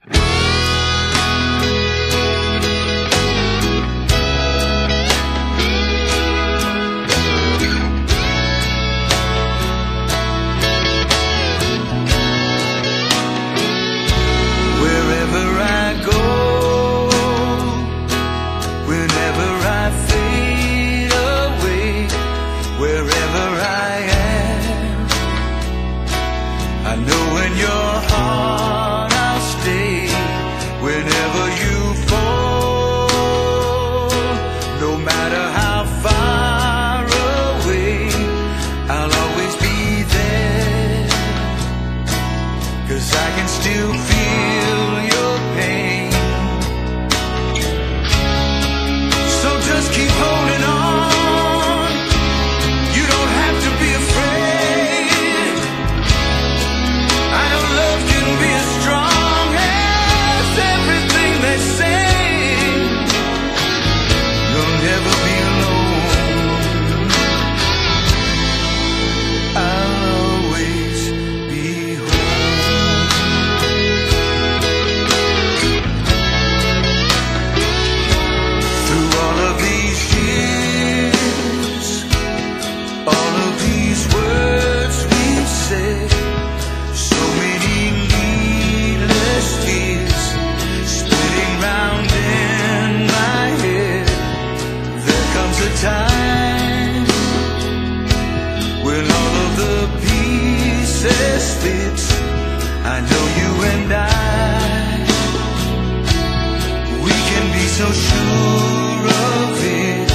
I know in your heart I'll stay whenever you fall. No matter how far away, I'll always be there, 'cause I can still feel your pain. So just keep holding on. Time when all of the pieces fit, I know you and we can be so sure of it.